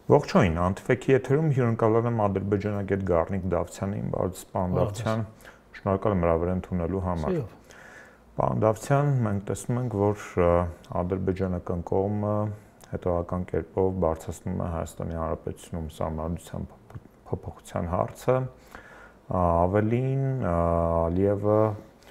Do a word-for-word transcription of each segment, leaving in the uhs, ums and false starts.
Ողջույն, Անտիֆեկի եթերում հյուրընկալել եմ ադրբեջանագետ Գառնիկ Դավթյանին, բարդ պարոն Դավթյան, շնորհակալ եմ հրավեր ընդունելու համար։ Պարոն Դավթյան, մենք տեսնում ենք, որ ադրբեջանական կողմը հետևական կերպով բարձրացնում է Հայաստանի Հանրապետությունում սահմանադրության փոփոխության հարցը, ավելին Ալիևը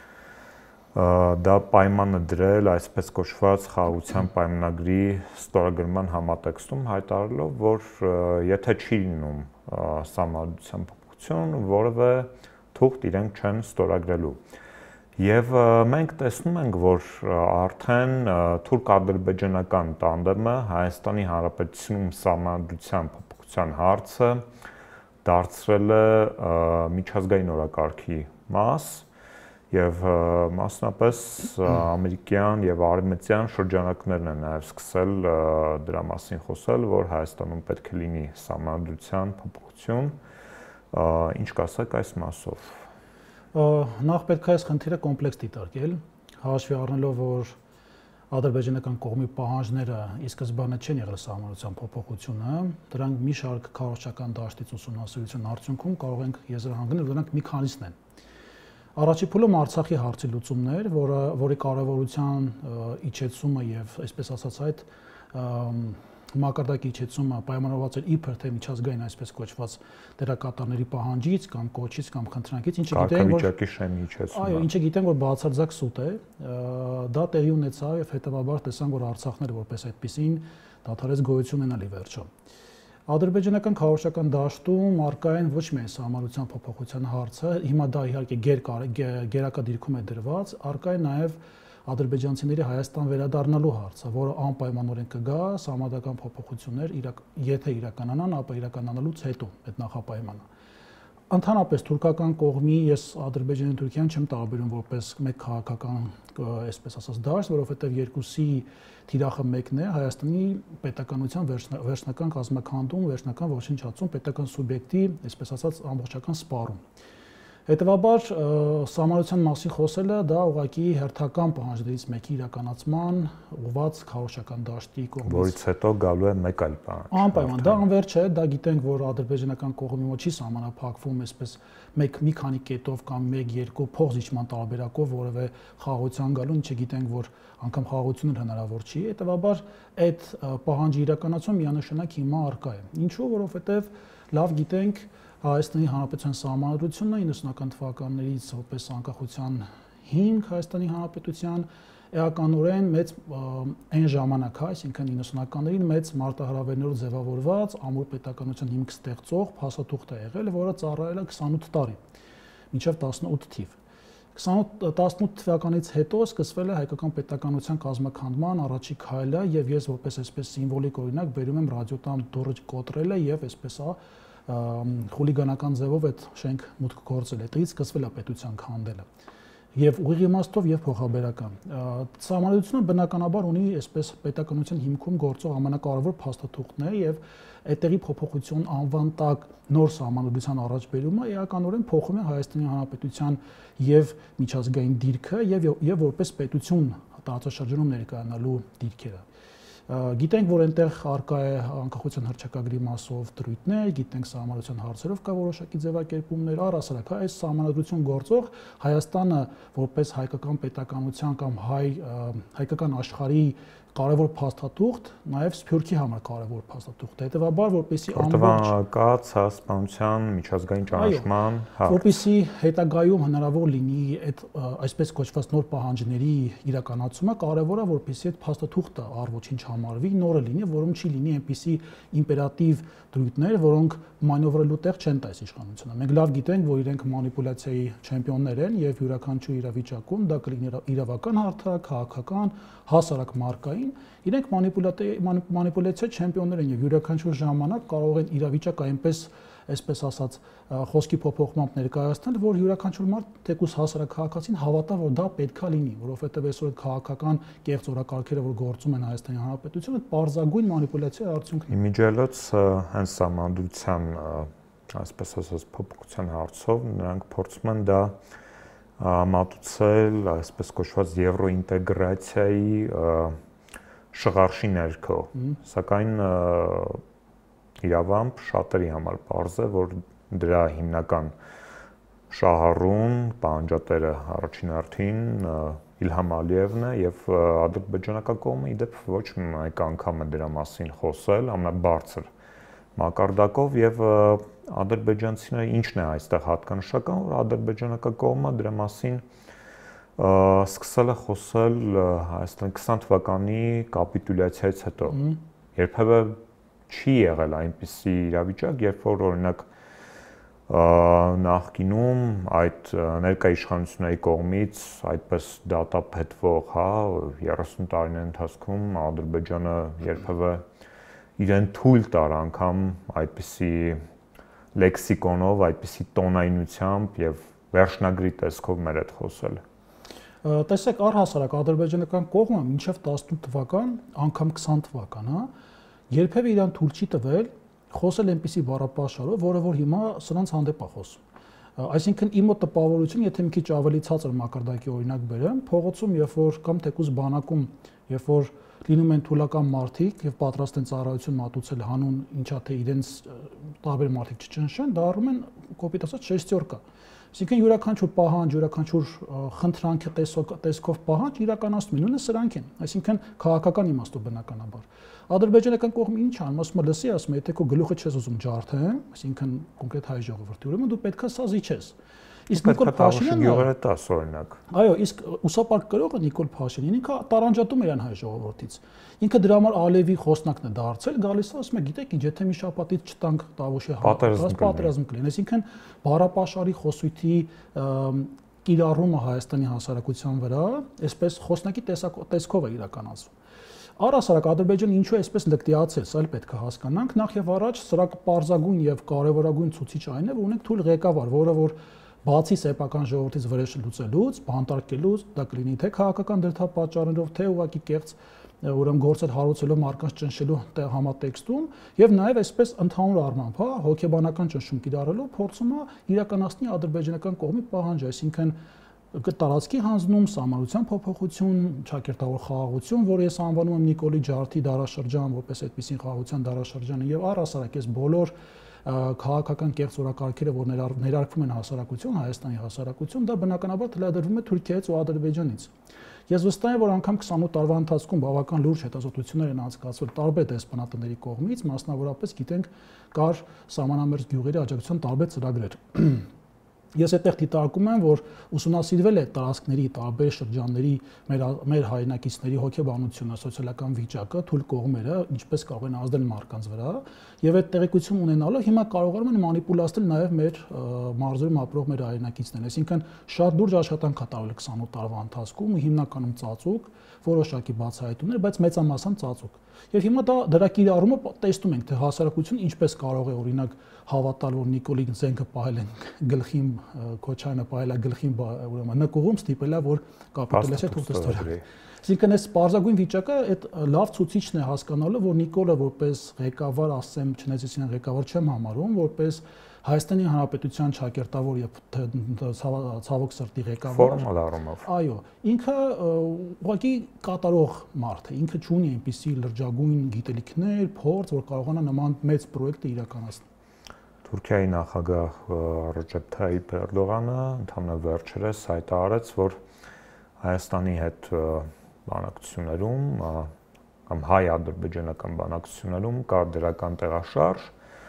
դա պայմանը դրել այսպես կոչված խաղաղության պայմանագրի ստորագրման համատեքստում հայտարարելով, որ եթե չի լինում սահմանադրության փոփոխություն, որևէ թուղթ իրենք չեն ստորագրելու։ Եվ մենք տեսնում ենք, որ արդեն թուրք-ադրբեջանական տանդեմը Հայաստանի Հանրապետությունում սահմանադրության փոփոխության հարցը դարձրել է միջազգային օրակարգի մաս եւ մասնապես ամերիկյան եւ արևմտյան շրջանակներն են նաեւ սկսել դրա մասին խոսել, որ Հայաստանում պետք է լինի սահմանադրության փոփոխություն, ինչ կասեք այս մասով։ Նախ պետք է այս խնդիրը կոմպլեքս դիտարկել, հաշվի առնելով, որ ադրբեջանական կողմի պահանջները ի սկզբանե չեն եղել սահմանադրության փոփոխությունը, դրանք մի շարք քաղաքական դաշտից ուսումնասիրության արդյունքում կարող ենք եզրահանգնել, դրանք մի քանիսն են։ Առաջի փուլում Արցախի հարցի լուծումն էր, որը որի կարևորության իջեցումը եւ այսպես ասած այդ մակարդակի իջեցումը պայմանավորված էր իբր թե միջազգային այսպես կոչված դերակատարների պահանջից կամ կոչից կամ խնդրանքից, ինչը գիտենք, որ կարգավիճակի շեմի իջեցումը։ Այո, ինչը գիտենք, որ բացարձակ սուտ է, դա տեղի ունեցավ եւ հետեւաբար տեսանք, որ Արցախները որպես այդպեսին դադարեց գոյություն ունենալ ի վերջո։ Ադրբեջանական քաղաքական դաշտում արկա են ոչ միայն սահմանադրության փոփոխության հարցը, հիմա դա իհարկե գերակա դիրքում է դրված, արկա է նաև ադրբեջանցիների Հայաստան վերադառնալու հարցը, որը անպայմանորեն կգա սահմանադրական փոփոխություններ, եթե իրականանան, ապա իրականանալուց հետո այդ նախապայմանը։ Ընդհանրապես թուրքական կողմի ես Ադրբեջանի Թուրքիան չեմ տարբերում որպես մեկ քաղաքական, այսպես ասած, դաշտ, որովհետև երկուսի թիրախը մեկն է, Հայաստանի պետականության վերջնական կազմաքանդում, վերջնական ոչնչացում, պետական սուբյեկտի, այսպես ասած, ամբողջական սպառում։ Հետևաբար սահմանադրության մասին խոսելը դա ուղղակի հերթական պահանջներից մեկի իրականացման ուղղված քաղաքական դաշտի կողմից, որից հետո գալու է մեկ այլ պահանջ։ Անպայման, դա անվերջ է, դա գիտենք, որ ադրբեջանական կողմի մոտ չի սահմանափակվում այսպես մեկ մի քանի կետով կամ մեկ երկու փոխզիջման տարբերակով որևէ խաղաղության գալու, ինչը գիտենք, որ անգամ խաղաղությունն հնարավոր չի, հետևաբար այդ պահանջի իրականացումը միանշանակ հիմա առկա է։ Ինչու՞, որովհետև լավ գիտենք Հայաստանի Հանրապետության սահմանադրությունը իննսունական թվականներից որպես անկախության հիմք Հայաստանի Հանրապետության էականորեն մեծ այն ժամանակ, այսինքն իննսունականներին մեծ մարտահրավերներով ձևավորված ամուր պետականության հիմք ստեղծող փաստաթուղթ է եղել, որը ծառայել է քսանութ տարի, մինչև տասնութ թիվ։ տասնութ թվականից հետո սկսվել է հայկական պետականության կազմաքանդման առաջի քայլը եւ ես որպես այսպես սիմվոլիկ օրինակ բերում եմ ռադիոտամ դուրը կոտրելը եւ այսպես խուլիգանական ձևով այդ շենք մուտք գործել է, դից սկսվել է պետության քանդելը եւ ուղիղ իմաստով եւ փոխաբերական։ Սահմանադրությունը բնականաբար ունի այսպես պետականության հիմքում գործող ամենակարևոր փաստաթուղթն է եւ այդտեղի փոփոխություն անվան տակ նոր սահմանադրության առաջբերումը էականորեն փոխում է Հայաստանի Հանրապետության եւ միջազգային դիրքը եւ եւ որպես պետություն տարածաշրջանում ներկայանալու դիրքերը։ Գիտենք, որ այնտեղ արկա է անկախության հռչակագրի մասով դրույթներ, գիտենք սահմանադրության հարցերով կա որոշակի ձևակերպումներ, առհասարակ այս սահմանադրություն գործող Հայաստանը որպես հայկական պետականության կամ հայ հայկական աշխարհի կարևոր փաստաթուղթ, նաև Սփյուռքի համար կարևոր փաստաթուղթ է։ Հետևաբար, որպեսզի ամբողջ կա ցասպանության միջազգային ճանաչման, որպեսզի հետագայում հնարավոր լինի այդ այսպես կոչված նոր պահանջների իրականացումը, կարևոր է, որպեսզի այդ փաստաթուղթը առ-ոչինչ համարվի, նորը լինի, որում չի լինի այնպիսի իմպերատիվ դրույթներ, որոնք մանևրելու տեղ չեն տալիս իշխանությունը։ Մենք լավ գիտենք, որ իրենք մանիպուլյացիայի չեմպիոններ են եւ յուրաքանչյուր իրավիճակում դա կլինի իրավական հարթակ, քաղաքական, հասարակ մարկային, իրենք մանիպուլյացիա չեմպիոններ են եւ յուրաքանչյուր ժամանակ կարող են իրավիճակը այնպես, այսպես ասած, խոսքի փոփոխմամբ ներկայացնել, որ յուրաքանչյուր մարդ թեկուզ հասարակ քաղաքացին հավատա, որ դա պետքա լինի, որովհետեւ այսօր քաղաքական կեղծ օրակարգերը, որ գործում են Հայաստանի Հանրապետությունը, պարզագույն մանիպուլյացիայի արդյունքն է։ Իմիջիալոց հենց սահմանադրության, այսպես ասած, փոփոխության հարցով նրանք փորձում են դա մատուցել, այսպես կոչված եվրոինտեգրացիայի շղարշի ներքո, սակայն իրավամբ շատերի համար պարզ է, որ դրա հիմնական շահառուն պահանջատերը առաջին հերթին Իլհամ Ալիևն է եւ ադրբեջանական կողմը իդեպ ոչ մեկ անգամ է դրա մասին խոսել ամենաբարձր մակարդակով եւ ադրբեջանցիները ինչն է այստեղ հատկանշական, որ ադրբեջանական կողմը դրա մասին սկսել է խոսել Հայաստանի քսան թվականի կապիտուլյացիայից հետո։ Երբևէ չի եղել այնպիսի իրավիճակ, երբ որ օրինակ նախկինում այդ ներկա իշխանությունների կողմից այդպես դատապետվող, հա, երեսուն տարիների ընթացքում Ադրբեջանը երբևէ իրեն թույլ տար անգամ այդպիսի լեքսիկոնով, այդպիսի տոնայնությամբ եւ վերջնագրի տեսքով մեր հետ խոսել։ Տեսեք, առհասարակ ադրբեջանական կողմը մինչև տասնութ թվական, անգամ քսան թվական, հա, երբևէ իրան թույլ չի տվել խոսել այնպիսի բառապաշարով, որը որ հիմա սրանց հանդեպ է խոսում։ Այսինքն իմ մոտ տպավորություն, եթե մի քիչ ավելի ցածր մակարդակի օրինակ բերեմ, փողոցում, երբ որ կամ թեկուզ բանակում, երբ որ լինում են թուլական մարդիկ եւ պատրաստ են ծառայություն մատուցել հանուն ինչա թե իրենց տարբեր մարդիկ չճնշեն, դա առնում են կոպիտ ասած շեստյորկա։ Այսինքն յուրաքանչյուր պահանջ, յուրաքանչյուր խնդրանքի տեսքով պահանջ իրականացնում են, նույնը սրանք են, այսինքն քաղաքական իմաստով բնականաբար։ Ադրբեջանական կողմը ինչ անում, ասում է, լսի, ասում է, եթե քո գլուխը չես ուզում ջարդեմ, այսինքն կոնկրետ հայ ժողովրդի, ուրեմն դու պետքա սազի չես։ Իսկ Նիկոլ Փաշինյանը գյուղերը տաս օրինակ։ Այո, իսկ ուսապարկ կրողը Նիկոլ Փաշինյանը ինքը տարանջատում է իրան հայ ժողովրդից։ Ինքը դրա համար Ալիևի խոսնակն է դարձել, գալիս է, ասում է, գիտեք ինչ, եթե մի շաբաթից չտանք Տավուշի համակարգ, պատերազմ կլինի։ Այսինքն բառապաշարի խոսույթի կիրառումը Հայաստանի հասարակության վրա, այսպես խոսնակի տեսքով է իրականացվում։ Առհասարակ Ադրբեջանը ինչու է այսպես լկտիացել, սա էլ պետք է հասկանանք, նախ եւ առաջ սրա պարզագույն եւ կարեւորագույն ցուցիչ այն է, որ ունենք թույլ ղեկավար, որը որ բացի սեփական ժողովրդից վրեժ լուծելուց, բանտարկելուց, դա կլինի թե քաղաքական դրդապատճառներով, թե ուղղակի կեղծ ուրեմն գործեր հարուցելով մարդկանց ճնշելու համատեքստում եւ նաեւ այսպես ընդհանուր առմամբ, հա, հոգեբանական ճնշում կիրառելով փորձում է իրականացնի ադրբեջանական կողմի պահանջը, այսինքն տարածքի հանձնում, սահմանության փոփոխություն, ճակերտավոր խաղաղություն, որ ես անվանում եմ Նիկոլի Ջարդի դարաշրջան, որպես այդպիսին խաղաղության դարաշրջանը եւ առհասարակ այս բոլոր քաղաքական կեղծ օրակարգերը, որ ներարկվում են հասարակություն, Հայաստանի հասարակություն, դա բնականաբար թելադրվում է Թուրքիայից ու Ադրբեջանից։ Ես վստահ եմ, որ անգամ քսանութ տարվա ընթացքում բավական լուրջ հետազոտություններ են անցկացվել տարբեր դեսպանատների կողմից, մասնավորապես գիտենք կար սահմանամերձ գյուղերի աջակցության տարբեր ծրագրեր։ Ես այդտեղ դիտարկում եմ, որ ուսումնասիրվել է տարածքների տարբեր շրջանների մեր մեր հայրենակիցների հոգեբանությունը, սոցիալական վիճակը, թույլ կողմերը, ինչպես կարող են ազդել մարդկանց վրա, եւ այդ տեղեկություն ունենալով հիմա կարողանում են մանիպուլացնել նաեւ մեր մարզերում ապրող մեր հայրենակիցներին։ Այսինքն շատ լուրջ աշխատանք է տարվել քսանութ տարվա ընթացքում, հիմնականում ծածուկ, որոշակի բացահայտումներ, բայց մեծամասամբ ծածուկ։ Եւ հիմա դա դրա կիրառումը տեսնում ենք, թե հասարակությունը ինչպես կարող է օրինակ հավատալ, որ Նիկոլի զենքը պահել են գլխին, Քոչարյանը պահել է գլխին, ուրեմն նկուղում ստիպել է, որ կապիտուլյացիա թույլ ստորագրի։ Այսինքն այս պարզագույն վիճակը այդ լավ ցուցիչն է հասկանալը, որ Նիկոլը որպես ղեկավար, ասեմ, չնայած ես իրեն ղեկավար չեմ համարում, որպես Հայաստանի Հանրապետության ճակերտավոր եւ ցավոք սրտի ղեկավար ֆորմալ առումով։ Այո, ինքը ուղղակի կատարող մարդ է, ինքը չունի այնպիսի լրջագույն գիտելիքներ, փորձ, որ կարողանա նման մեծ պրոյեկտը իրականացնել։ Թուրքիայի նախագահ Ռեջեփ Թայիփ Էրդողանը ընդհանուր վերջերս հայտարարեց, որ Հայաստանի հետ բանակցություններում կամ հայ-ադրբեջանական բանակցություններում կա դրական տեղաշարժ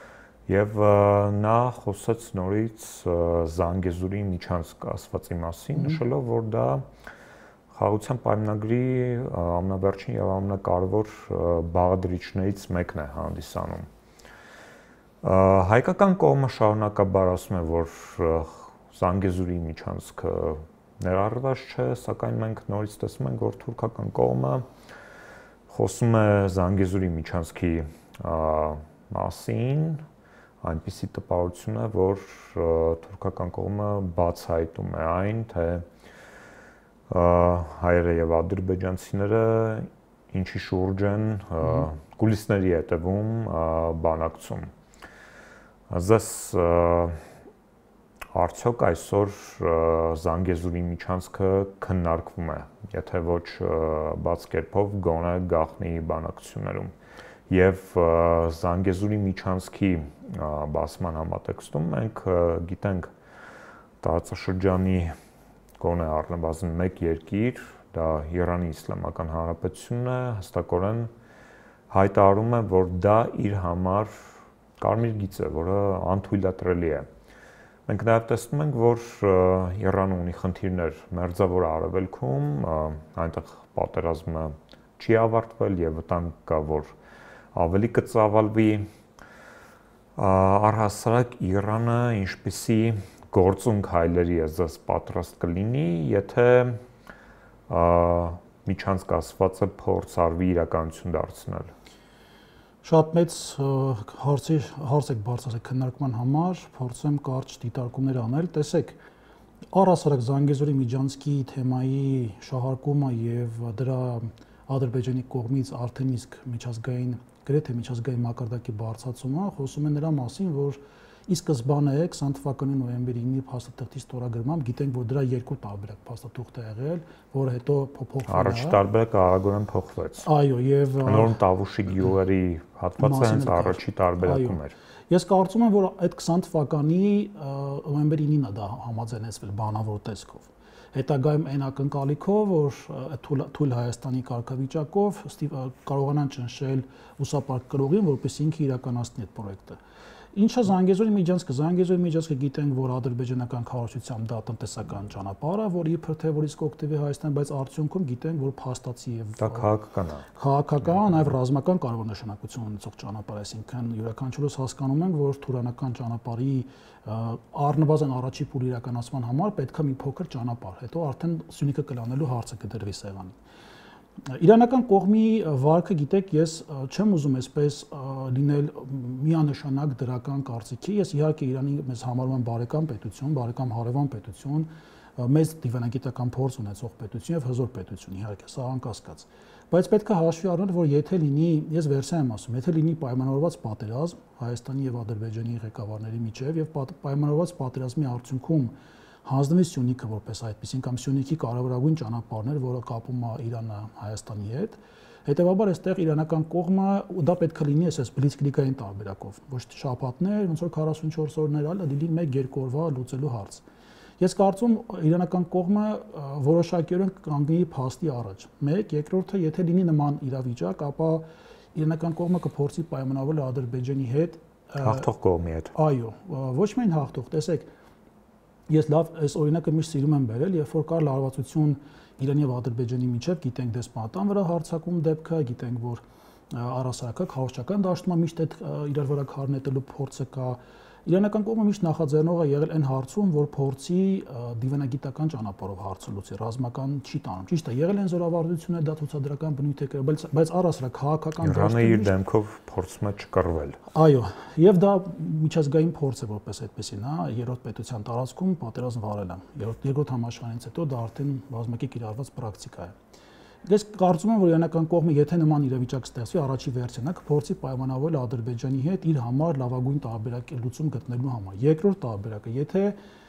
եւ նա խոսեց նորից Զանգեզուրի միջանցք ասվածի մասին, նշելով, որ դա խաղաղության պայմանագրի ամենավերջին եւ ամենակարևոր բաղադրիչներից մեկն է հանդիսանում։ Հայկական կողմը շարունակաբար ասում է, որ Զանգեզուրի միջանցքը ներառված չէ, սակայն մենք նորից տեսնում ենք, որ թուրքական կողմը խոսում է Զանգեզուրի միջանցքի մասին, այնպիսի տպավորություն է, որ թուրքական կողմը բացահայտում է այն, թե հայերը եւ ադրբեջանցիները ինչի շուրջ են կուլիսների հետևում բանակցում։ Ձեզ արդյոք այսօր Զանգեզուրի միջանցքը քննարկվում է, եթե ոչ բաց կերպով գոնե գաղտնի բանակցություններում։ Եվ Զանգեզուրի միջանցքի բացման համատեքստում մենք գիտենք տարածաշրջանի գոնե առնվազն մեկ երկիր, դա Իրանի Իսլամական Հանրապետությունն է, հստակորեն հայտարարում է, որ դա իր համար կարմիր գիծ է, որը անթույլատրելի է։ Մենք նաև տեսնում ենք, որ Իրանը ունի խնդիրներ Մերձավոր Արևելքում, այնտեղ պատերազմը չի ավարտվել եւ վտանգ կա, որ ավելի կծավալվի։ Առհասարակ Իրանը ինչպիսի գործունք հայլերի եզս պատրաստ կլինի, եթե միջանցք ասվածը փորձ արվի իրականություն դարձնել։ Շատ մեծ հարցի հարց եք բարձրացրել քննարկման համար, փորձեմ կարճ դիտարկումներ անել։ Տեսեք, առհասարակ Զանգեզուրի միջանցքի թեմայի շահարկումը եւ դրա Ադրբեջանի կողմից արդեն իսկ միջազգային, գրեթե միջազգային մակարդակի բարձրացումը խոսում է նրա մասին, որ ի սկզբանե քսան թվականի նոյեմբերի ինը փաստաթղթի ստորագրմամբ գիտենք, որ դրա երկու տարբերակ փաստաթուղթ է եղել, որը հետո փոփոխվել է։ Առաջի տարբերակը արագորեն փոխվեց։ Այո, եւ Նորն Տավուշի գյուղերի հատվածը հենց առաջի տարբերակում էր։ Ես կարծում եմ, որ այդ քսան թվականի նոյեմբերի ինին է դա համաձայնեցվել բանավոր տեսքով։ Հետագայում այն ակնկալիքով, որ թույլ Հայաստանի կարգավիճակով կարողանան ճնշել ուսապարկ կրողին, որպեսզի ինքը իրականացնի այդ պրոյեկտը։ Ինչը Զանգեզուրի միջանցքը, Զանգեզուրի միջանցքը գիտենք, որ ադրբեջանական քարոզչությամբ դա տնտեսական ճանապարհ է, որ իբր թե որ իսկ օգտվի Հայաստան, բայց արդյունքում գիտենք, որ փաստացի եւ դա քաղաքական է։ Քաղաքական, նաեւ ռազմական կարևոր նշանակություն ունեցող ճանապարհ, այսինքն յուրաքանչյուրս հասկանում ենք, որ թուրանական ճանապարհի առնվազն առաջի փուլի իրականացման համար պետք է մի փոքր ճանապարհ, հետո արդեն Սյունիքը կլանելու հարցը կդրվի սեղանին։ Իրանական կողմի վարկը գիտեք, ես չեմ ուզում այսպես լինել միանշանակ դրական կարծիքի, ես իհարկե Իրանի մեզ համարում եմ բարեկամ պետություն, բարեկամ հարևան պետություն, մեծ դիվանագիտական փորձ ունեցող պետություն եւ հզոր պետություն, իհարկե սա անկասկած։ Բայց պետք է հաշվի առնել, որ եթե լինի, ես վերսա եմ ասում, եթե լինի պայմանավորված պատերազմ Հայաստանի եւ Ադրբեջանի ղեկավարների միջեւ եւ պայմանավորված պատերազմի արդյունքում հանձնվի Սյունիքը որպես այդպեսին կամ Սյունիքի կարևորագույն ճանապարհներ, որը կապում է Իրանը Հայաստանի հետ, հետեւաբար այստեղ իրանական կողմը դա պետք է լինի այսպես բլիցկրիգային տարբերակով, ոչ թե շաբաթներ, ոնց որ քառասունչորս օրներ այլ, լինի մեկ-երկու օրվա լուծելու հարց։ Ես կարծում իրանական կողմը որոշակիորեն կանգնի փաստի առաջ։ Մեկ, երկրորդը, եթե լինի նման իրավիճակ, ապա իրանական կողմը կփորձի պայմանավորել Ադրբեջանի հետ հաղթող կողմի հետ։ Այո, ոչ միայն հաղթող, տեսեք, ես լավ այս օրինակը միշտ սիրում եմ բերել, երբ որ կար լարվածություն Իրանի եւ Ադրբեջանի միջեւ, գիտենք դեսպանատան վրա հարձակում դեպքը, գիտենք, որ առհասարակական քարոզչական դաշտում միշտ այդ իրար վրա քար նետելու փորձը կա։ Իրանական կողմը միշտ նախաձեռնող է եղել այն հարցում, որ փորձի դիվանագիտական ճանապարհով հարցը լուծի, ռազմական չի տանում։ Ճիշտ է, եղել են զորավարժություններ, դա ցուցադրական բնույթ է կրել, բայց բայց առհասարակ քաղաքական դաշտում Իրանը իր դեմքով փորձում է չկռվել։ Այո, եւ դա միջազգային փորձ է որպես այդպեսին, հա, երրորդ պետության տարածքում պատերազմ վարելը։ Երրորդ երկրորդ համաշխարհից հետո դա արդեն բազմակի կիրառված պրակտիկա է։ Ես կարծում եմ, որ իրանական կողմը, եթե նման իրավիճակ ստեղծվի, առաջի վերջնա կփորձի պայմանավորել Ադրբեջանի հետ իր համար լավագույն տարբերակի լուծում գտնելու համար։ Երկրորդ տարբերակը, եթե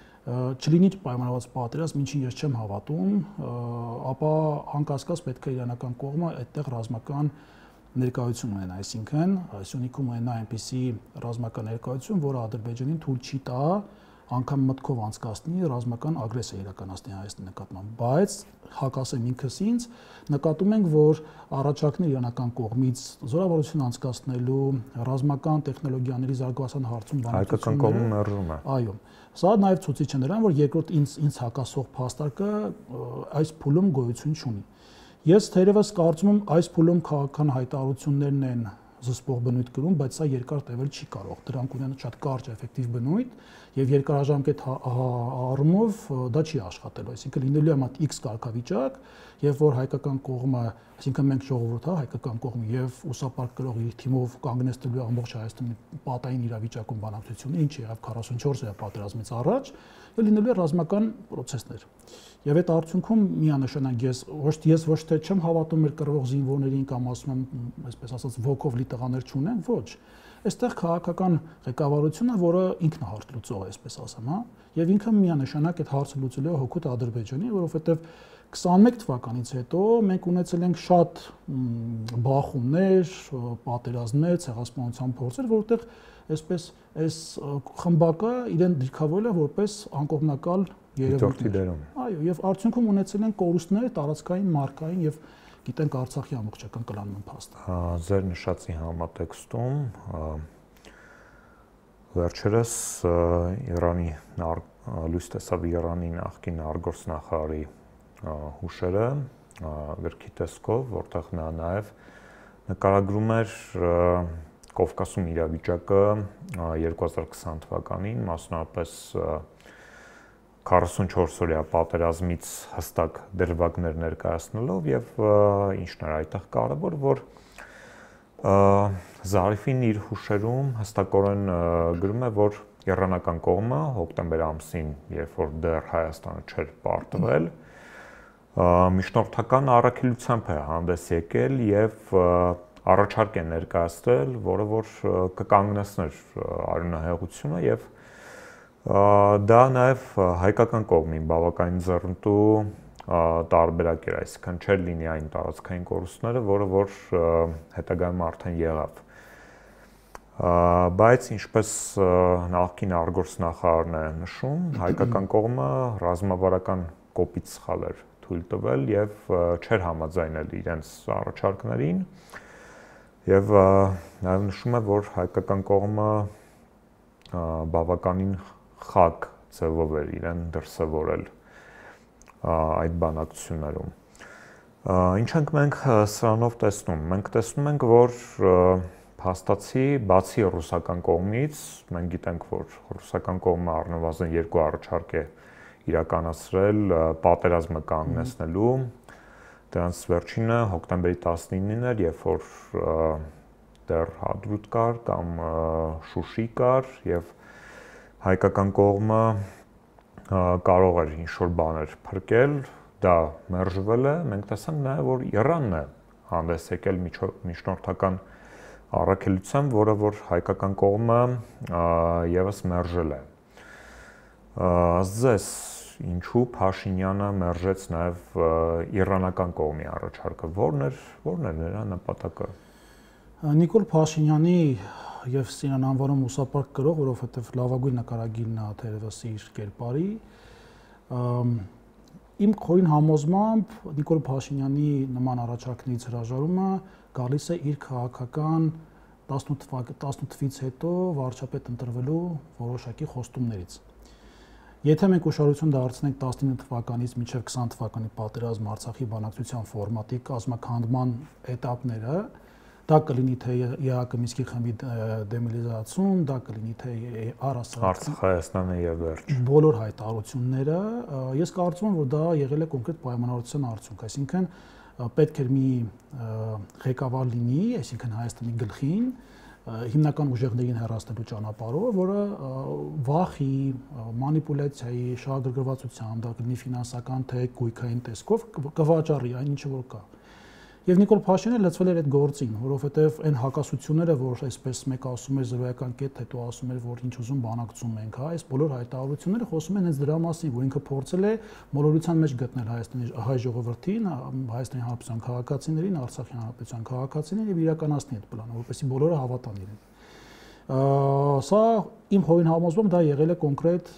չլինի պայմանավորված պատերազմ, ինչին ես չեմ հավատում, ապա անկասկած պետք է իրանական կողմը այդտեղ ռազմական ներկայություն ունենա, այսինքն Սյունիքում ունենա այնպիսի ռազմական ներկայություն, որը Ադրբեջանին թույլ չի տա անգամ մտքով անցկացնի ռազմական ագրեսիա իրականացնի Հայաստանի նկատմամբ, բայց հակասեմ ինքս ինձ, նկատում ենք, որ առաջարկներ իրանական կողմից զորավարություն անցկացնելու ռազմական տեխնոլոգիաների զարգացման հարցում հայկական կողմը մերժում է։ Այո, սա նաև ցույց է նրան, որ երկրորդ ինձ ինձ հակասող փաստարկը այս փուլում գոյություն չունի։ Ես թերևս կարծում եմ այս փուլում քաղաքական հայտարարություններն են զսպող բնույթ կրում, բայց սա երկար տևել չի կարող։ Դրանք ունեն շատ կարճ էֆեկտիվ բնույթ եւ երկարաժամկետ առումով դա չի աշխատելու։ Այսինքն լինելու է մատ X կարգավիճակ, եւ որ հայկական կողմը, այսինքն մենք ժողովուրդ, հա, հայկական կողմը եւ ուսապարկ կրող իր թիմով կանգնեցնելու ամբողջ Հայաստանի պատային իրավիճակում բանակցությունը, ինչ եղավ քառասունչորս օրյա պատերազմից առաջ, եւ լինելու է ռազմական պրոցեսներ։ Եվ այդ արդյունքում միանշանակ ես ոչ ես ոչ թե չեմ հավատում մեր կռվող զինվորներին կամ ասում եմ, այսպես ասած, ոգով լի տղաներ չունեն, ոչ։ Այստեղ քաղաքական ղեկավարությունը, որը ինքն է հարց լուծող է, այսպես ասեմ, հա, եւ ինքը միանշանակ այդ հարցը լուծելու է հօգուտ Ադրբեջանի, որովհետեւ քսանմեկ թվականից հետո մենք ունեցել ենք շատ բախումներ, պատերազմներ, ցեղասպանության փորձեր, որտեղ այսպես այս խմբակը իրեն դիրքավորել է որպես անկողմնակալ երևույթ։ Այո, եւ արդյունքում ունեցել են կորուստներ տարածքային, մարկային եւ գիտենք Արցախի ամբողջական կլանման փաստը։ Ձեր նշածի համատեքստում վերջերս Իրանի լույս տեսավ Իրանի նախկին արտգործնախարարի հուշերը գրքի տեսքով, որտեղ նա նաև նկարագրում էր Կովկասում իրավիճակը երկու հազար քսան թվականին, մասնավորապես քառասունչորս օրյա պատերազմից հստակ դրվագներ ներկայացնելով եւ ինչն էր այդտեղ կարևոր, որ Զարիֆին իր հուշերում հստակորեն գրում է, որ իրանական կողմը հոկտեմբեր ամսին, երբ որ դեռ Հայաստանը չէր պարտվել, միջնորդական առաքելությամբ է հանդես եկել եւ առաջարկ է ներկայացրել, որը որ կկանգնեցներ արյունահեղությունը եւ դա նաեւ հայկական կողմին բավականին ձեռնտու տարբերակ էր, այսինքն չէր լինի այն տարածքային կորուստները, որը որ հետագայում արդեն եղավ։ Բայց ինչպես նախկին արտգործնախարարն է նշում, հայկական կողմը ռազմավարական կոպիտ սխալ էր թույլ տվել եւ չէր համաձայնել իրենց առաջարկներին եւ նաեւ նշում է, որ հայկական կողմը բավականին խակ ձևով էր իրեն դրսևորել այդ բանակցություններում։ Ինչ ենք մենք սրանով տեսնում։ Մենք տեսնում ենք, որ փաստացի բացի ռուսական կողմից, մենք գիտենք, որ ռուսական կողմը առնվազն երկու առաջարկ է իրականացրել պատերազմը կանգնեցնելու։ Դրանց վերջինը հոկտեմբերի տասնինին էր, երբ որ դեռ Հադրութ կար կամ Շուշի կար եւ հայկական կողմը կարող էր ինչ-որ բաներ փրկել, դա մերժվել է, մենք տեսանք նաև, որ Իրանն է հանդես եկել միջնորդական առաքելությամբ, որը որ հայկական կողմը եւս մերժել է։ Ձեզ ինչու Փաշինյանը մերժեց նաև իրանական կողմի առաջարկը, ո՞րն էր, ո՞րն էր նրա նպատակը։ Նիկոլ Փաշինյանի եւ Սինան անվանում ուսապարկ գրող, որովհետեւ լավագույն նկարագիրն է թերևս իր կերպարի, իմ խորին համոզմամբ Նիկոլ Փաշինյանի նման առաջարկներից հրաժարումը գալիս է իր քաղաքական տասնութ թվականից հետո վարչապետ ընտրվելու որոշակի խոստումներից։ Եթե մենք ուշադրություն դարձնենք տասնինը թվականից մինչև քսան թվականի պատերազմ Արցախի բանակցության ֆորմատի կազմաքանդման этаպները, դա կլինի թե ԵԱՀԿ Մինսկի խմբի դեմիլիտարացում, դա կլինի թե առասարակ Հայաստանը եւ վերջ։ Բոլոր հայտարարությունները, ես կարծում եմ, որ դա եղել է կոնկրետ պայմանավորվածության արդյունք, այսինքն պետք էր մի ղեկավար լինի, այսինքն Հայաստանի գլխին, հիմնական ուժեղներին հեռացնելու ճանապարհով, որը վախի, մանիպուլյացիայի, շահագրգռվածության, դա կլինի ֆինանսական թե գույքային տեսքով կվաճառի այն ինչը որ կա։ Եվ Նիկոլ Փաշինյանը լծվել էր այդ գործին, որովհետև այն հակասությունները, որ այսպես մեկ ասում էր զրոյական կետ, հետո ասում էր, որ ինչ ուզում բանակցում ենք, հա, այս բոլոր հայտարարությունները խոսում են հենց դրա մասին, որ ինքը փորձել է մոլորության մեջ գտնել Հայաստանի հայ ժողովրդին, Հայաստանի Հանրապետության քաղաքացիներին, Արցախի Հանրապետության քաղաքացիներին եւ իրականացնի այդ պլանը, որպեսզի բոլորը հավատան իրեն։ Սա իմ հորին համոզմամբ դա եղել է կոնկրետ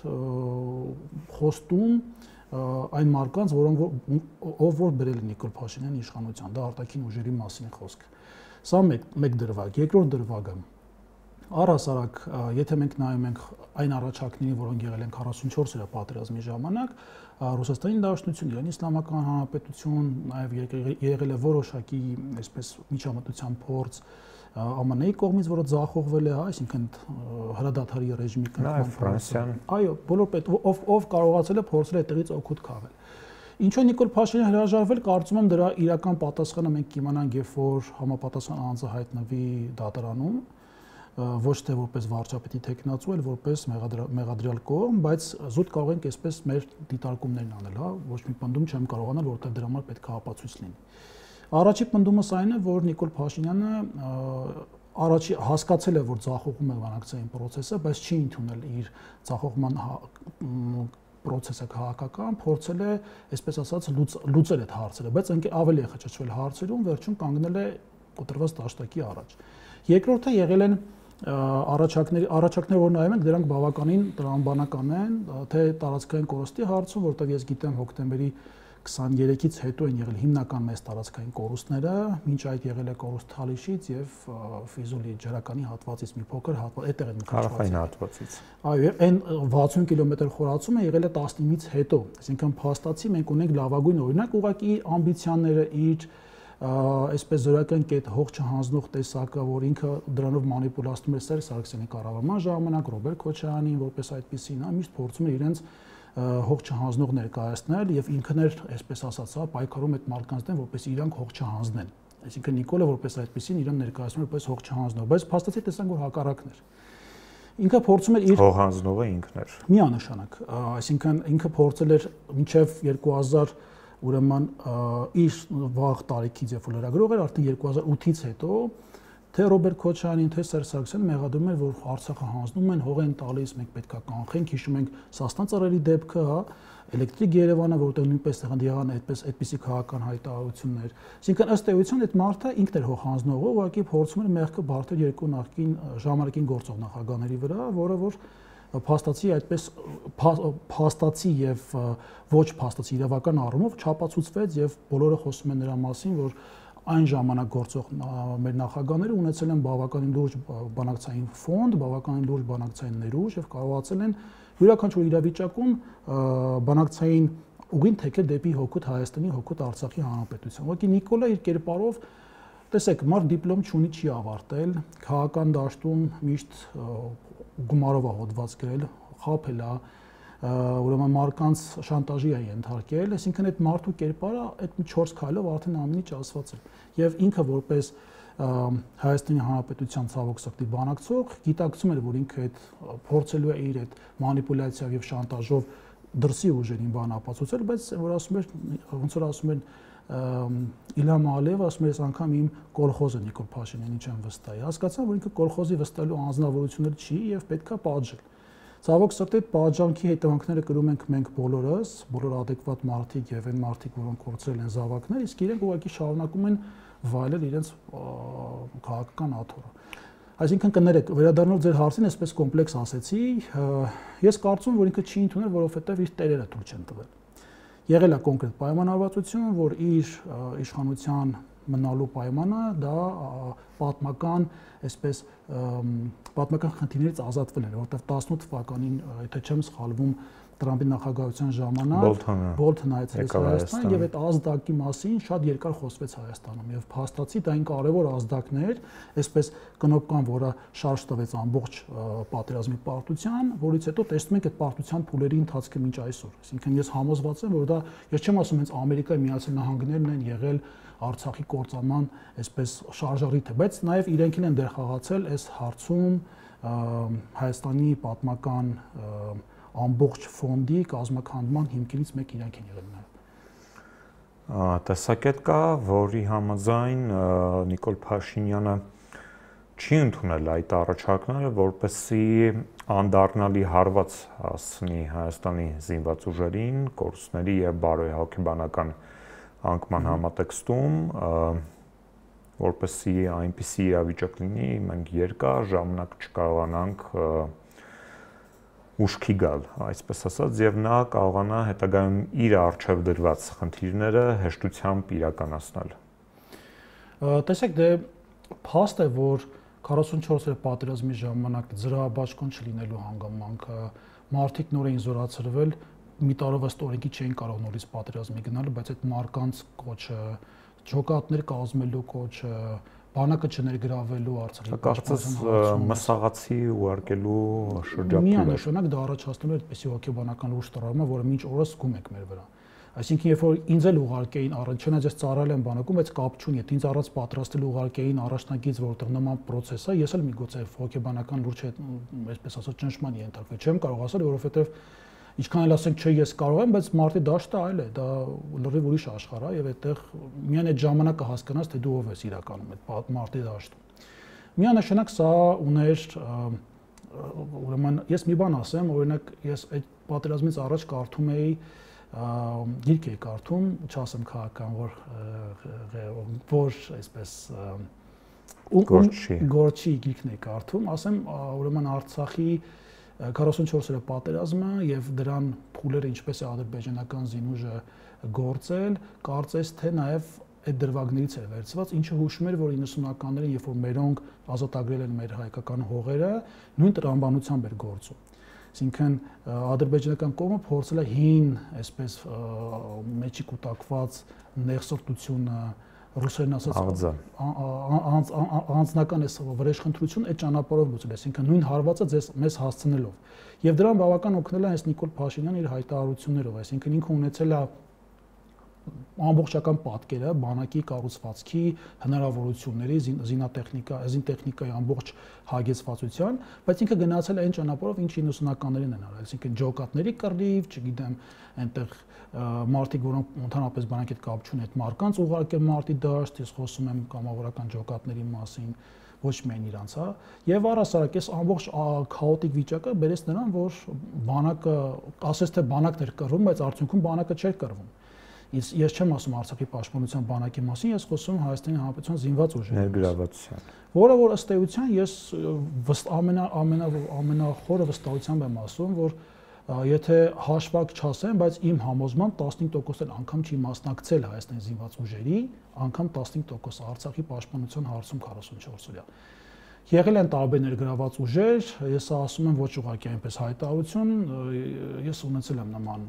խոստում այն մարկանց, որոնք ով որ բերել է Նիկոլ Փաշինյանի իշխանության, դա արտաքին ուժերի մասին խոսք։ Սա մեկ մեկ դրվագ, երկրորդ դրվագը։ Առհասարակ, եթե մենք նայում ենք այն առաջարկներին, որոնք եղել են քառասունչորս օրյա պատերազմի ժամանակ, Ռուսաստանի Դաշնություն, Իրանի Իսլամական Հանրապետություն, նաև եղել է որոշակի, այսպես միջամտության փորձ ԱՄՆ-ի կողմից, որը ձախողվել է, այսինքն հրադադարի ռեժիմի կնքման Ֆրանսիան։ Այո, բոլոր պետ ով ով կարողացել է փորձել այդտեղից օգուտ քաղել։ Ինչու Նիկոլ Փաշինյանը հրաժարվել, կարծում եմ դրա իրական պատասխանը մենք կիմանանք, երբ որ համապատասխան անձը հայտնվի դատարանում, ոչ թե որպես վարչապետի թեկնածու, այլ որպես մեղադրյալ կողմ, բայց զուտ կարող ենք այսպես մեր դիտարկումներն անել, հա, ոչ մի պնդում չեմ կարողանալ, որովհետև դրա համար պետք է ապացույց լինի։ Առաջի պնդումս այն է, որ Նիկոլ Փաշինյանը առաջի հասկացել է, որ ձախողում է բանակցային process-ը, բայց չի ընդունել իր ձախողման process-ը քաղաքական փորձել է, այսպես ասած, լուծել այդ հարցերը, բայց ավելի է խճճվել հարցերում, վերջում կանգնել է կոտրված դաշտակի առաջ։ Երկրորդը եղել են առաջարկների առաջարկներ, որ նայում ենք, դրանք բավականին տրամաբանական են, թե տարածքային կորստի հարցում, որտեղ ես գիտեմ հոկտեմբերի քսաներեքից հետո են եղել հիմնական մեծ տարածքային կորուստները, մինչ այդ եղել է կորուստ Թալիշից եւ Ֆիզուլի ջրականի հատվածից մի փոքր հատված, այդտեղ են Ղարաբաղի հատվածից։ Այո, այն վաթսուն կիլոմետր խորացումը եղել է տասնինից հետո, այսինքն փաստացի մենք ունենք լավագույն օրինակ, ուղղակի ամբիցիաները իր այսպես զորական կետ հող չհանձնող տեսակը, որ ինքը դրանով մանիպուլացնում էր Սերժ Սարգսյանի կառավարման ժամանակ, Ռոբերտ Քոչարյանին, որպես այդպեսին, նա միշտ փորձում էր իրենց հող չհանձնող ներկայացնել եւ ինքն էր, այսպես ասած, պայքարում այդ մարդկանց դեմ, որպես իրանք հող չհանձնեն։ Այսինքն Նիկոլը որպես այդպեսին իրեն ներկայացնում էր որպես հող չհանձնող, բայց փաստացի տեսանք, որ հակառակն էր։ Ինքը փորձում էր իր հող հանձնողը ինքն էր։ Միանշանակ, այսինքն ինքը փորձել էր մինչեւ երկու հազար ուրեմն իր վաղ տարիքից երբ որ լրագրող էր, արդեն երկու հազար ութից հետո թե Ռոբերտ Քոչարյանին, թե Սերժ Սարգսյանը մեղադրում են, որ Արցախը հանձնում են, հող են տալիս, մենք պետք է կանխենք, հիշում ենք Սասնա ծառերի դեպքը, հա, Էլեկտրիկ Երևանը, որտեղ նույնպես եղան այդպես այդպիսի քաղաքական հայտարարություններ։ Այսինքն ըստ էության այդ մարդը ինքն էր հող հանձնողը, ուղղակի փորձում էր մեղքը բարթել երկու նախկին ժամանակին գործող նախագահների վրա, որը որ փաստացի այդպես փաստացի եւ ոչ փաստացի իրավական առումով չապացուցվեց եւ բոլորը խոսում են նրա մասին, որ այն ժամանակ գործող մեր նախագահները ունեցել են բավականին լուրջ բանակցային ֆոնդ, բավականին լուրջ բանակցային ներուժ եւ կարողացել են յուրաքանչյուր իրավիճակում բանակցային ուղին թեքել դեպի հօգուտ Հայաստանի, հօգուտ Արցախի հանրապետության։ Ուղղակի Նիկոլը իր կերպարով, տեսեք, մարդ դիպլոմ չունի, չի ավարտել, քաղաքական դաշտում միշտ գումարով է հոդված գրել, խաբել է, ուրեմն մարկանց շանտաժի է ենթարկել, այսինքն այդ մարդու կերպարը այդ մի չորս քայլով արդեն ամեն ինչ ասված է։ Եվ ինքը որպես Հայաստանի Հանրապետության ցավոք սրտի բանակցող գիտակցում էր, որ ինքը այդ փորձելու է իր այդ մանիպուլյացիայով եւ շանտաժով դրսի ուժերին բան ապացուցել, բայց որ ասում էր, ոնց որ ասում են Իլհամ Ալիևը ասում էր, այս անգամ իմ կոլխոզը Նիկոլ Փաշինյանի չեմ վստահի։ Հասկացա, որ ինքը կոլխոզի վստահելու անձնավորություններ չի եւ պետքա պատժել։ Ցավոք սրտի այդ պատժանքի հետևանքները կրում ենք մենք բոլորս, բոլոր adekvat մարդիկ եւ այն մարդիկ, որոնք կորցրել են զավակներ, իսկ իրենք ուղղակի շարունակում են վայելել իրենց քաղաքական աթոռը։ Այսինքն կներեք, վերադառնալով ձեր հարցին, այսպես կոմպլեքս ասեցի, ես կարծում եմ, որ ինքը չի ընդունել, որովհետեւ իր տերերը թույլ չեն տվել։ Եղել է կոնկրետ պայմանավորվածություն, որ իր իշխանության մնալու պայմանը դա պատմական, այսպես պատմական խնդիրներից ազատվել էր, որտեղ տասնութ թվականին, եթե չեմ սխալվում, Տրամպի նախագահության ժամանակ Բոլթոնը այցելեց Հայաստան եւ այդ ազդակի մասին շատ երկար խոսվեց Հայաստանում եւ փաստացի դա այն կարեւոր ազդակներ, այսպես կնոպկան, որը շարժ տվեց ամբողջ պատերազմի պարտության, որից հետո տեսնում ենք այդ պարտության փուլերի ընթացքը մինչ այսօր։ Այսինքն ես համոզված եմ, որ դա ես չեմ ասում հենց Ամերիկայի Միացյալ Նահանգներն են եղել Արցախի կործանման այսպես շարժառիթը, բայց նաեւ իրենք են դեր խաղացել այս հարցում Հայաստանի պատմական ամբողջ ֆոնդի կազմակերպման հիմքերից մեկ իրանք են եղել նաև։ Տեսակետ կա, որի համաձայն Նիկոլ Փաշինյանը չի ընդունել այդ առաջարկները, որպեսզի անդառնալի հարված հասնի Հայաստանի զինված ուժերին, կորուստների եւ բարոյահոգեբանական անկման համատեքստում, որպեսզի այնպիսի իրավիճակ լինի, մենք երկար ժամանակ չկարողանանք ուշքի գալ, այսպես ասած, եւ նա կարողանա հետագայում իր արժեվ դրված խնդիրները հեշտությամբ իրականացնել։ Տեսեք, դե փաստ է, որ քառասունչորս պատերազմի ժամանակ զրահաբաշխոն չլինելու հանգամանքը, մարդիկ նոր էին զորացրվել, մի տարով ըստ օրենքի չէին կարող նորից պատերազմի գնալ, բայց այդ մարկանց կոչը, ջոկատներ կազմելու կոչը, բանակը չներգրավելու Արցախի պաշտպանության մսաղացի ուղարկելու շրջափուլ է։ Միանշանակ դա առաջացնում է այդպիսի հոգեբանական լուրջ տրավմա, որը մինչ օրս զգում եք մեր վրա։ Այսինքն, երբ որ ինձ էլ ուղարկեին առաջ, չնայած ես ծառայել եմ բանակում, բայց կապ չունի, եթե ինձ առանց պատրաստել ուղարկեին առաջնակից, որտեղ նման process է, ես էլ միգուցե հոգեբանական լուրջ հետ, այսպես ասած, ճնշման ենթարկվել չեմ կարող ասել, որովհետև ինչքան էլ ասենք, չէ, ես կարող եմ, բայց մարտի դաշտը այլ է, դա լրիվ ուրիշ աշխարհ է եւ այդտեղ միայն այդ ժամանակը հասկանաս, թե դու ով ես իրականում այդ մարտի դաշտում։ Միանշանակ սա ուներ, ուրեմն ես մի բան ասեմ, օրինակ ես այդ պատերազմից առաջ կարդում էի գիրք էի կարդում, չասեմ քաղաքական, որ որ այսպես Գորչի Գորչի գիրքն էի կարդում, ասեմ, ուրեմն Արցախի քառասունչորս պատերազմը եւ դրան փուլերը ինչպես է ադրբեջանական զինուժը գործել, կարծես թե նաեւ այդ դրվագներից էր վերցված, ինչը հուշում էր, որ իննսունականներին, երբ որ մերոնք ազատագրել են մեր հայկական հողերը, նույն տրամաբանությամբ էր գործում։ Այսինքն ադրբեջանական կողմը փորձել է հին, այսպես մեջի կուտակված նեղսրտությունը, ռուսերեն ասած անձնական էս վրեժխնդրություն այդ ճանապարհով լուծել, այսինքն նույն հարվածը ձեզ մեզ հասցնելով։ Եվ դրան բավական օգնել է այս Նիկոլ Փաշինյանը իր հայտարարություններով, այսինքն ինքը ունեցել է ամբողջական պատկերը բանակի կառուցվածքի հնարավորությունների զինատեխնիկա, զինտեխնիկայի ամբողջ հագեցվածության, բայց ինքը գնացել է այն ճանապարհով, ինչ իննսունականներին են արել, այսինքն ջոկատների կռիվ, չգիտեմ, այնտեղ մարդիկ, որոնք ընդհանրապես բանակի հետ կապ չունեն, այդ մարկանց ուղարկել մարտի դաշտ, ես խոսում եմ կամավորական ջոկատների մասին, ոչ միայն իրանց, հա, եւ առհասարակ այս ամբողջ քաոտիկ վիճակը բերեց նրան, որ բանակը, ասես թե բանակն էր կռվում, բայց արդյունքում բանակը չէր կռվում։ Ես չեմ ասում Արցախի պաշտպանության բանակի մասին, ես խոսում եմ Հայաստանի Հանրապետության զինված ուժերի ներգրավվածության, որը որ ըստ էության ես ամենա ամենա ամենախորը վստահությամբ եմ ասում, որ եթե հաշվակ չասեմ, բայց իմ համոզմամբ տասնհինգ տոկոս էլ անգամ չի մասնակցել Հայաստանի զինված ուժերի, անգամ տասնհինգ տոկոս Արցախի պաշտպանության հարցում քառասունչորս օրյա։ Եղել են տարբեր ներգրաված ուժեր, ես ասում եմ ոչ ուղղակի այնպես հայտարարություն, ես ունեցել եմ նման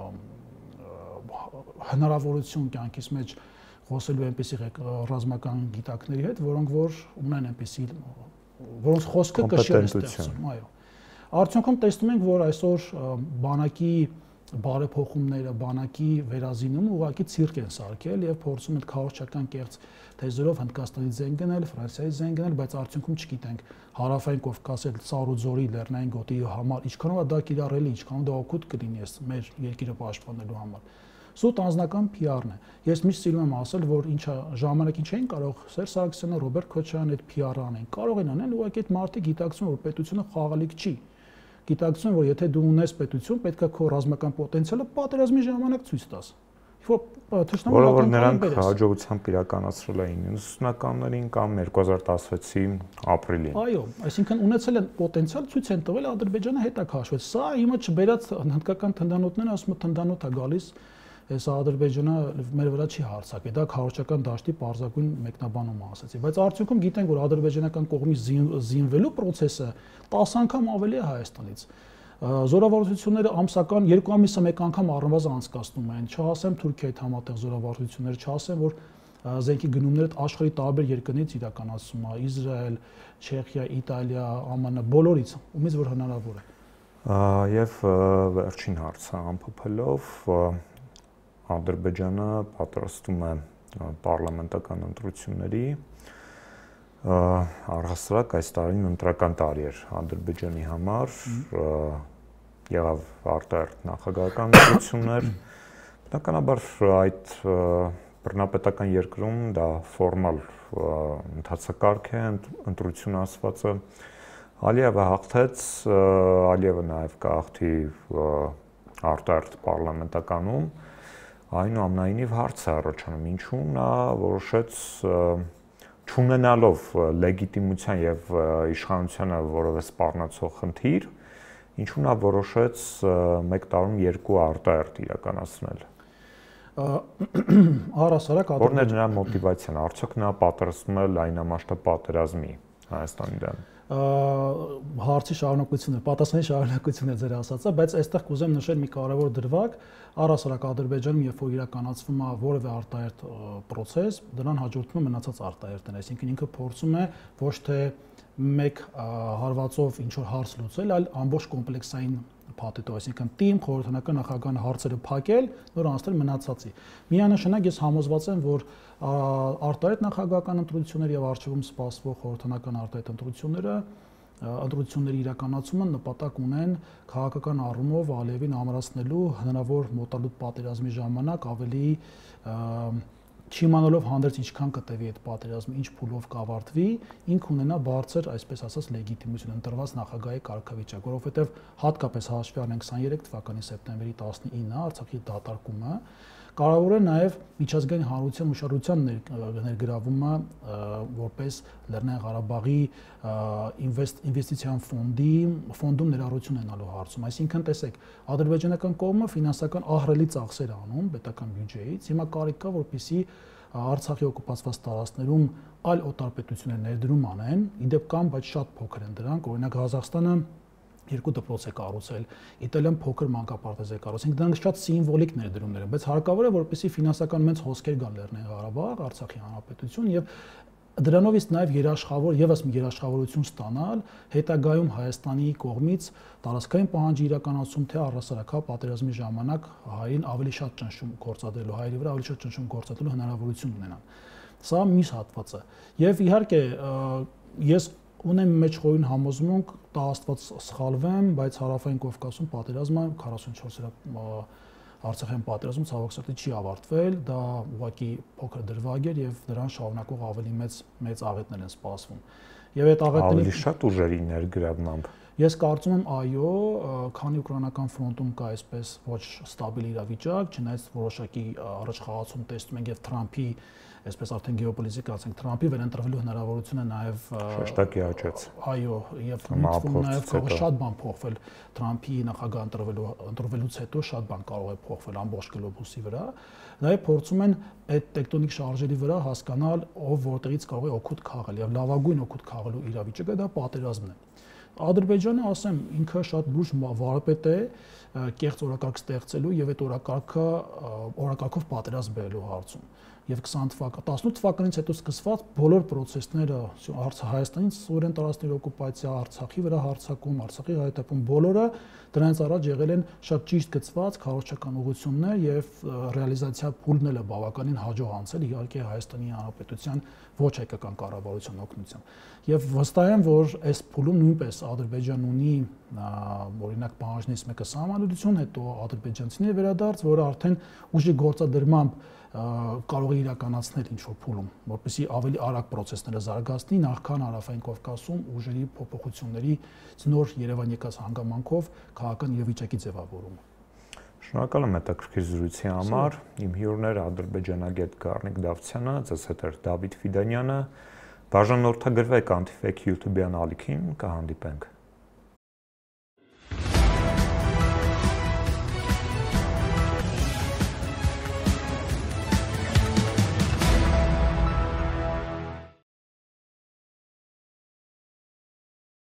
հնարավորություն կյանքիս մեջ խոսելու այնպիսի ռազմական գիտակների հետ, որոնք որ ունեն այնպիսի, որոնց խոսքը կշիռ է ստեղծում, այո։ Արդյունքում տեսնում ենք, որ այսօր բանակի բարեփոխումները, բանակի վերազինումը ուղղակի ցիրկ են սարքել եւ փորձում են քաոսչական կեղծ թեզերով Հնդկաստանից զեն գնել, Ֆրանսիայից զեն գնել, բայց արդյունքում չգիտենք հարավային Կովկասի Ծառուձորի լեռնային գոտի համար ինչքանով է դա կիրառելի, ինչքանով դա օգուտ կլինի մեր երկիրը պաշտպանելու համար։ Սուտ անձնական P R-ն է։ Ես միշտ սիրում եմ ասել, որ ինչա ժամանակին չէին կարող Սերժ Սարգսյանը, Ռոբերտ Քոչարյանը այդ P R-ը անեն։ Կարող են անել, ուղղակի այդ մարդիկ գիտակցում, որ պետությունը խաղալիք չի։ Գիտակցում, որ եթե դու ունես պետություն, պետք է քո ռազմական պոտենցիալը պատերազմի ժամանակ ցույց տաս։ Որը որ նրանք հաջողությամբ իրականացրել էին իննսունականներին կամ երկու հազար տասնվեցի ապրիլին։ Այո, այսինքն ունեցել են պոտենցիալ, ցույց են տվել, Ադրբեջանը հետ է քաշվել։ Սա հիմա չբերած հնդկական թնդանոթները ասում են թնդանոթ է գալիս, այս Ադրբեջանը մեր վրա չի հարձակվի, դա քարոզչական դաշտի պարզագույն մեկնաբանում ասացի, բայց արդյունքում գիտենք, որ ադրբեջանական կողմից զինվելու process-ը տասը անգամ ավելի է Հայաստանից։ Զորավարժությունները ամսական երկու ամիսը մեկ անգամ առնվազն անցկացնում են, չհասեմ Թուրքիայի համատեղ զորավարժությունները, չհասեմ, որ զենքի գնումները աշխարհի տարբեր երկրներից իրականացում է, Իսրայել, Չեխիա, Իտալիա, Α M N, բոլորից, ումից որ հնարավոր է։ Եվ վերջին հարցը ամփոփելով Ադրբեջանը պատրաստում է պարլամենտական ընտրությունների, առհասարակ այս տարին ընտրական տարի էր Ադրբեջանի համար, եղավ արտահերթ նախագահական ընտրություններ, բնականաբար այդ բռնապետական երկրում դա ֆորմալ ընթացակարգ է, ընտրություն ասվածը, Ալիևը հաղթեց, Ալիևը նաև կհաղթի արտահերթ պարլամենտականում, այնուամենայնիվ հարց է առաջանում, ինչու նա որոշեց չունենալով լեգիտիմության եւ իշխանությանը որևէ սպառնացող խնդիր, ինչու նա որոշեց մեկ տարում երկու արտահերթ իրականացնել։ Առհասարակ Որն է նրա մոտիվացիան, արդյոք նա պատրաստվում է լայնամասշտաբ պատերազմի Հայաստանի դեմ։ Հարցի շարունակությունը, պատասխանի շարունակությունը ձեր ասածը, բայց այստեղ կուզեմ նշել մի կարևոր դրվագ, առհասարակ Ադրբեջանում, երբ որ իրականացվում է որևէ արտահերթ process, դրան հաջորդում է մնացած արտահերթները, այսինքն ինքը փորձում է ոչ թե մեկ հարվածով ինչ որ հարց լուծել, այլ ամբողջ կոմպլեքսային փաթեթով, այսինքն թիմ խորհրդանական նախագահան հարցերը փակել, նոր անցնել մնացածի։ Միանշանակ ես համոզված եմ, որ արտահերթ նախագահական ընտրությունները եւ արժեվում սպասվող խորհրդանական արտահերթ ընտրությունները ընտրությունների իրականացումը նպատակ ունեն քաղաքական առումով Ալիևին ամրացնելու հնարավոր մոտալուտ պատերազմի ժամանակ ավելի չիմանալով հանդերձ ինչքան կտևի այդ պատերազմը, ինչ փուլով կավարտվի, ինքը ունենա բարձր, այսպես ասած, լեգիտիմություն ընտրված նախագահի կարգավիճակ, որովհետև հատկապես հաշվի առնենք քսաներեք թվականի սեպտեմբերի տասնինը Արցախի դատարկումը կարևոր է նաև միջազգային հանրության ուշադրության ներգրավումը որպես Լեռնային Ղարաբաղի ինվեստիցիոն ֆոնդի ֆոնդում ներառություն ունենալու հարցում։ Այսինքն, տեսեք, ադրբեջանական կողմը ֆինանսական ահռելի ծախսեր անում պետական բյուջեից, հիմա կարիք կա, որպեսզի Արցախի օկուպացված տարածքներում այլ օտարպետություններ ներդրում անեն, իդեպ կան, բայց շատ փոքր են դրանք, օրինակ Ղազախստանը երկու դպրոց է կառուցել, Իտալիան փոքր մանկապարտեզ է կառուցել, դրանք շատ սիմվոլիկ ներդրումներ են, բայց հարկավոր է, որպեսզի ֆինանսական մեծ հոսքեր գան Լեռնային Ղարաբաղ, Արցախի հանրապետություն եւ դրանով իսկ նաև երաշխավոր եւս մի երաշխավորություն ստանալ հետագայում Հայաստանի կողմից տարածքային պահանջի իրականացում թե առհասարակ պատերազմի ժամանակ հայերին ավելի շատ ճնշում գործադրելու, հայերի վրա ավելի շատ ճնշում գործադրելու հնարավորություն ունենան։ Սա մյուս հատվածը։ Եվ իհարկե ես ունեմ մեջ խորին համոզմունք, տա Աստված սխալվեմ, բայց Հարավային Կովկասում պատերազմը քառասունչորս Արցախյան պատերազմում ցավոք սրտի չի ավարտվել, դա ուղղակի փոքր դրվագ էր եւ դրան շարունակող ավելի մեծ մեծ աղետներ են սպասվում։ Եվ այդ աղետները ավելի շատ ուժերի ներգրավմամբ։ Ես կարծում եմ, այո, քանի ուկրաինական ֆրոնտում կա այսպես ոչ ստաբիլ իրավիճակ, չնայած որոշակի առաջխաղացում տեսնում ենք եւ Թրամփի, այսպես արդեն գեոպոլիտիկա ասենք, Թրամփի վերընտրվելու հնարավորությունը նաեւ շեշտակի աճեց։ Այո, եւ միտվում նաեւ կարող է շատ բան փոխվել Թրամփի նախագահ ընտրվելու ընտրվելուց հետո շատ բան կարող է փոխվել ամբողջ գլոբուսի վրա։ Նաեւ փորձում են այդ տեկտոնիկ շարժերի վրա հասկանալ ով որտեղից կարող է օգուտ քաղել եւ լավագույն օգուտ քաղելու իրավիճակը դա պատերազմն է։ Ադրբեջանը, ասեմ, ինքը շատ լուրջ վարպետ է կեղծ օրակարգ ստեղծելու եւ այդ օրակարգը օրակարգով պատերազմ բերելու հարցում։ Եվ քսան թվական, տասնութ թվականից հետո սկսված բոլոր process-ները Հայաստանից սուվերեն տարածքների օկուպացիա, Արցախի վրա հարձակում, Արցախի հայտարարում, բոլորը դրանից առաջ եղել են շատ ճիշտ գծված քարոզչական ուղղություններ եւ ռեալիզացիա փուլն էլ է բավականին հաջող անցել, իհարկե Հայաստանի Հանրապետության ոչ հայկական կառավարության օգնությամբ։ Եվ վստահ եմ, որ այս փուլում նույնպես Ադրբեջանն ունի օրինակ պահանջներից մեկը սահմանադրություն, հետո ադրբեջանցիների վերադարձ, որը արդեն ուժի գործադրմամբ կարող է իրականացնել ինչ-որ փուլում, որպեսզի ավելի արագ process-ները զարգացնի, նախքան Հարավային Կովկասում ուժերի փոփոխությունների նոր Երևան եկած հանգամանքով քաղաքական իրավիճակի ձևավորումը։ Շնորհակալ եմ հետաքրքիր զրույցի համար։ Իմ հյուրն էր ադրբեջանագետ Գառնիկ Դավթյանը, ձեզ հետ էր Դավիթ Ֆիդանյանը։ Բաժանորդագրվեք Antifake YouTube-յան ալիքին, կհանդիպենք։